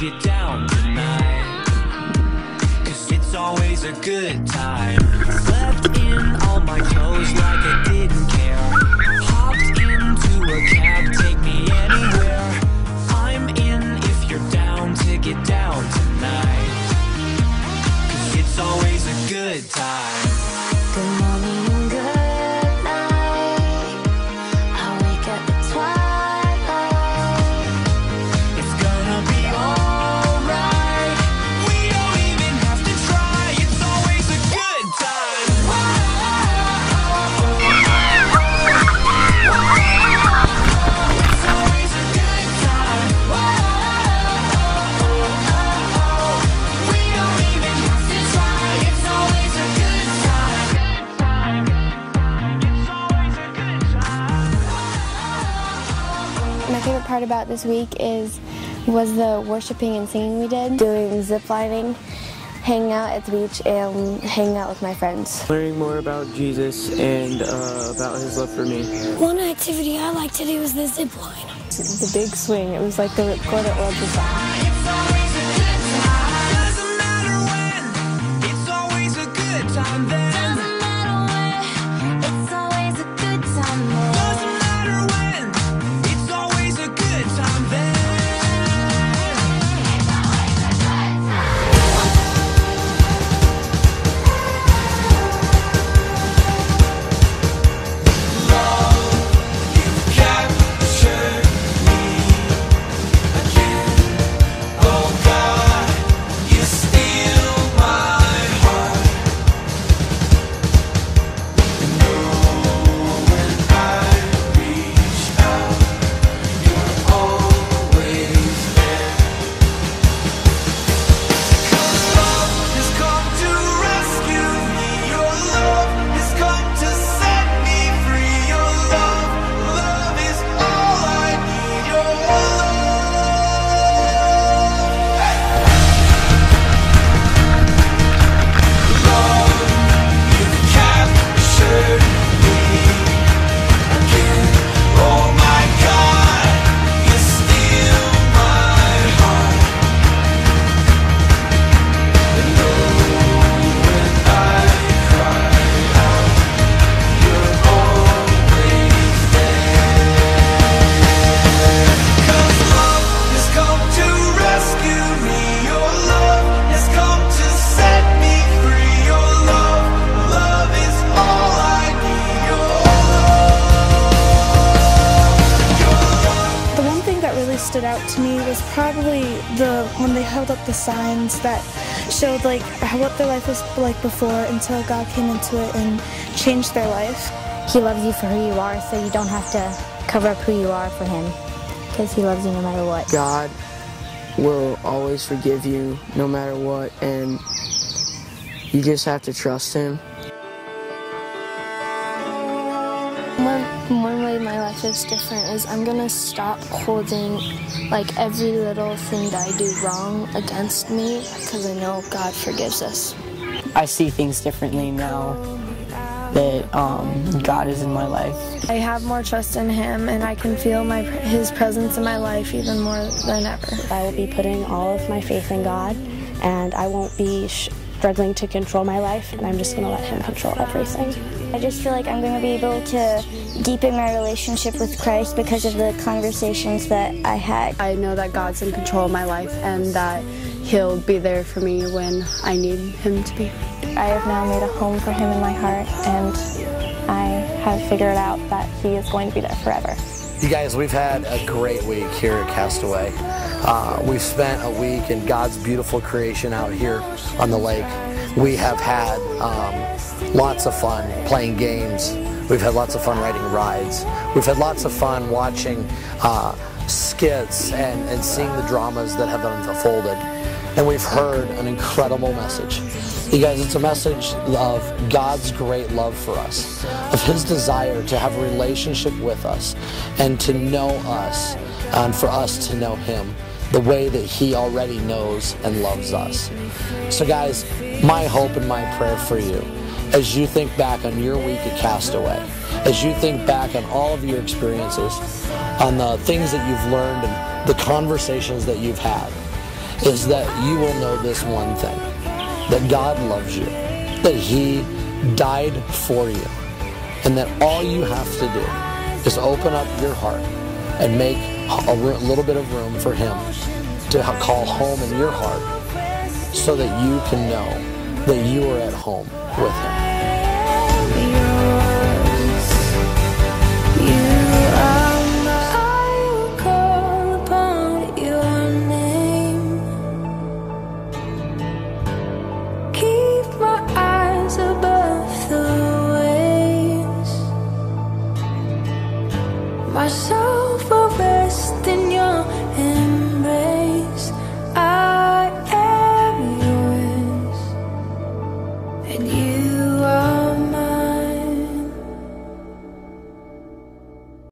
get down tonight, 'cause it's always a good time. Slept in all my clothes like I didn't care. Hopped into a cab, take me anywhere. I'm in if you're down to get down tonight, 'cause it's always a good time. Good morning, good night. I wake up at twilight. It's gonna be alright. We don't even have to try. It's always a good time. It's always a good time. We don't even have to try. It's always a good time. It's always a good time. My favorite part about this week was the worshiping and singing we did, doing zip lining, hanging out at the beach, and hanging out with my friends. Learning more about Jesus and about his love for me. One activity I like to do is the zip line. The big swing, it was like the Record It World Design. It's always a good time. Doesn't matter when. It's always a good time then. Doesn't matter when, it's always a good time then. Doesn't matter when. It's always a good time then. Stood out to me was probably when they held up the signs that showed like what their life was like before until God came into it and changed their life. He loves you for who you are, so you don't have to cover up who you are for him, because he loves you no matter what. God will always forgive you no matter what, and you just have to trust him. One way my life is different is I'm gonna stop holding like every little thing that I do wrong against me, because I know God forgives us. I see things differently now that God is in my life. I have more trust in him, and I can feel his presence in my life even more than ever. I will be putting all of my faith in God, and I won't be struggling to control my life, and I'm just going to let him control everything. I just feel like I'm going to be able to deepen my relationship with Christ because of the conversations that I had. I know that God's in control of my life and that he'll be there for me when I need him to be. I have now made a home for him in my heart, and I have figured out that he is going to be there forever. You guys, we've had a great week here at Castaway. We've spent a week in God's beautiful creation out here on the lake. We have had lots of fun playing games. We've had lots of fun riding rides. We've had lots of fun watching skits and seeing the dramas that have been unfolded. And we've heard an incredible message. You guys, it's a message of God's great love for us, of his desire to have a relationship with us and to know us, and for us to know him the way that he already knows and loves us. So guys, my hope and my prayer for you, as you think back on your week at Castaway, as you think back on all of your experiences, on the things that you've learned and the conversations that you've had, is that you will know this one thing, that God loves you, that He died for you, and that all you have to do is open up your heart and make a little bit of room for Him to call home in your heart, so that you can know that you are at home with Him. Myself away.